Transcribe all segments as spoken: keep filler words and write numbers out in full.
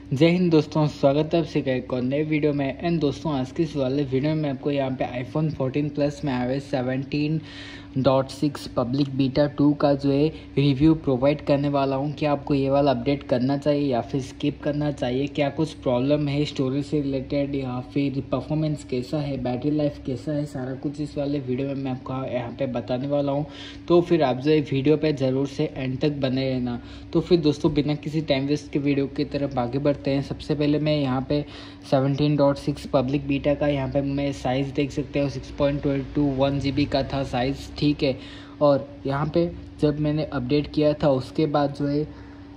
जय हिंद दोस्तों, स्वागत है आपसे एक और नए वीडियो में। एंड दोस्तों, आज की इस वाले वीडियो में आपको यहाँ पे आईफोन फोर्टीन प्लस में iOS seventeen dot six public beta two का जो है रिव्यू प्रोवाइड करने वाला हूँ। कि आपको ये वाला अपडेट करना चाहिए या फिर स्किप करना चाहिए, क्या कुछ प्रॉब्लम है स्टोरेज से रिलेटेड या फिर परफॉर्मेंस कैसा है, बैटरी लाइफ कैसा है, सारा कुछ इस वाले वीडियो में मैं आपको यहाँ पे बताने वाला हूँ। तो फिर आप जो है वीडियो पे ज़रूर से एंड तक बने रहना। तो फिर दोस्तों, बिना किसी टाइम वेस्ट के वीडियो की तरफ आगे बढ़ते हैं। सबसे पहले मैं यहाँ पे seventeen dot six public beta का यहाँ पे मैं साइज़ देख सकते हो, six point two one G B का था साइज़, ठीक है। और यहाँ पे जब मैंने अपडेट किया था उसके बाद जो है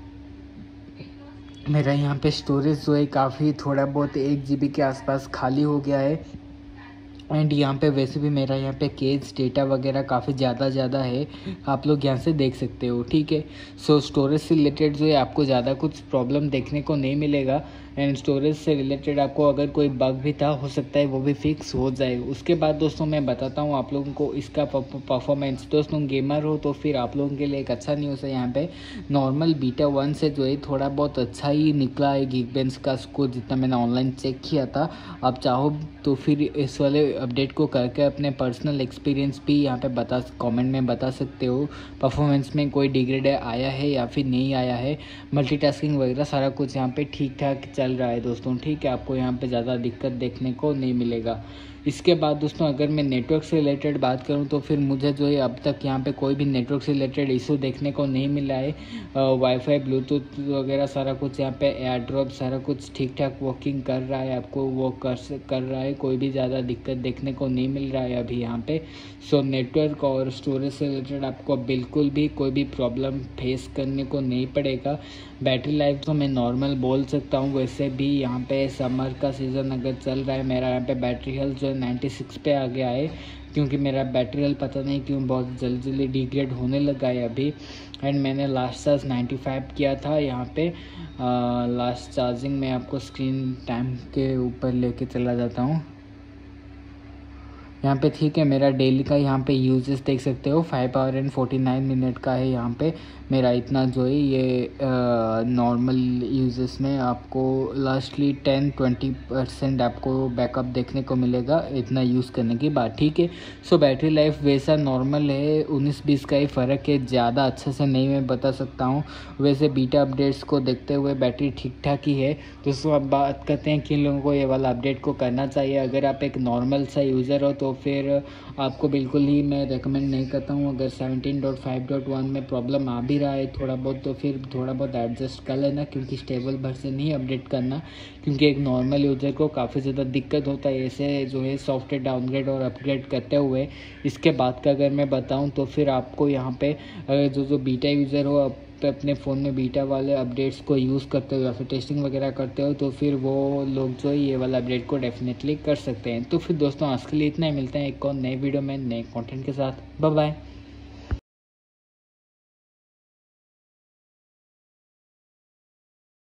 मेरा यहाँ पे स्टोरेज जो है काफ़ी थोड़ा बहुत एक जी बी के आसपास खाली हो गया है। एंड यहाँ पे वैसे भी मेरा यहाँ पे केस डेटा वगैरह काफ़ी ज़्यादा ज़्यादा है, आप लोग यहाँ से देख सकते हो, ठीक है। सो स्टोरेज से रिलेटेड जो है आपको ज़्यादा कुछ प्रॉब्लम देखने को नहीं मिलेगा। एंड स्टोरेज से रिलेटेड आपको अगर कोई बग भी था, हो सकता है वो भी फिक्स हो जाए। उसके बाद दोस्तों मैं बताता हूँ आप लोगों को इसका परफॉर्मेंस। दोस्तों गेमर हो तो फिर आप लोगों के लिए एक अच्छा न्यूज़ है, यहाँ पे नॉर्मल बीटा वन से जो है थोड़ा बहुत अच्छा ही निकला है गीकबेंच का स्कोर, जितना मैंने ऑनलाइन चेक किया था। आप चाहो तो फिर इस वाले अपडेट को करके अपने पर्सनल एक्सपीरियंस भी यहाँ पे बता कमेंट में बता सकते हो। परफॉर्मेंस में कोई डिग्रेड आया है या फिर नहीं आया है, मल्टीटास्किंग वगैरह सारा कुछ यहाँ पे ठीक ठाक चल रहा है दोस्तों, ठीक है। आपको यहाँ पे ज़्यादा दिक्कत देखने को नहीं मिलेगा। इसके बाद दोस्तों, अगर मैं नेटवर्क से रिलेटेड बात करूं तो फिर मुझे जो है अब तक यहाँ पे कोई भी नेटवर्क से रिलेटेड इशू देखने को नहीं मिला है। वाईफाई ब्लूटूथ वगैरह सारा कुछ यहाँ पे एयर ड्रॉप सारा कुछ ठीक ठाक वर्किंग कर रहा है, आपको वो कर कर रहा है, कोई भी ज़्यादा दिक्कत देखने को नहीं मिल रहा है अभी यहाँ पे। सो नेटवर्क और स्टोरेज से रिलेटेड आपको बिल्कुल भी कोई भी प्रॉब्लम फेस करने को नहीं पड़ेगा। बैटरी लाइफ तो मैं नॉर्मल बोल सकता हूँ, वैसे भी यहाँ पे समर का सीज़न अगर चल रहा है, मेरा यहाँ पे बैटरी हेल्थ जो है नाइन्टी सिक्स पे आ गया है, क्योंकि मेरा बैटरी हेल्थ पता नहीं क्यों बहुत जल्दी जल्दी डिग्रेड होने लगा है अभी। एंड मैंने लास्ट चार्ज नाइन्टी फाइव किया था यहाँ पे। लास्ट चार्जिंग में आपको स्क्रीन टाइम के ऊपर लेके चला जाता हूँ यहाँ पे, ठीक है। मेरा डेली का यहाँ पे यूजेस देख सकते हो, five hour and forty nine minute का है यहाँ पे मेरा इतना जो है ये नॉर्मल यूजेस में। आपको लास्टली टेन ट्वेंटी परसेंट आपको बैकअप देखने को मिलेगा इतना यूज़ करने के बाद, ठीक है। सो बैटरी लाइफ वैसा नॉर्मल है, उन्नीस बीस का ही फ़र्क है, ज़्यादा अच्छे से नहीं मैं बता सकता हूँ। वैसे बीटा अपडेट्स को देखते हुए बैटरी ठीक ठाक ही है। दोस्तों अब बात करते हैं किन लोगों को ये वाला अपडेट को करना चाहिए। अगर आप एक नॉर्मल सा यूज़र हो तो फिर आपको बिल्कुल ही मैं रेकमेंड नहीं करता हूँ। अगर seventeen dot five dot one में प्रॉब्लम आ भी रहा है थोड़ा बहुत, तो फिर थोड़ा बहुत एडजस्ट कर लेना, क्योंकि स्टेबल वर्जन ही अपडेट करना, क्योंकि एक नॉर्मल यूज़र को काफ़ी ज़्यादा दिक्कत होता है ऐसे जो है सॉफ्टवेयर डाउनग्रेड और अपग्रेड करते हुए। इसके बाद का अगर मैं बताऊँ तो फिर आपको यहाँ पे जो जो बीटा यूज़र हो पे अपने फ़ोन में बीटा वाले अपडेट्स को यूज़ करते हो या फिर टेस्टिंग वगैरह करते हो, तो फिर वो लोग जो है ये वाला अपडेट को डेफिनेटली कर सकते हैं। तो फिर दोस्तों, आज के लिए इतना ही, मिलते हैं एक और नए वीडियो में नए कंटेंट के साथ। Bye bye.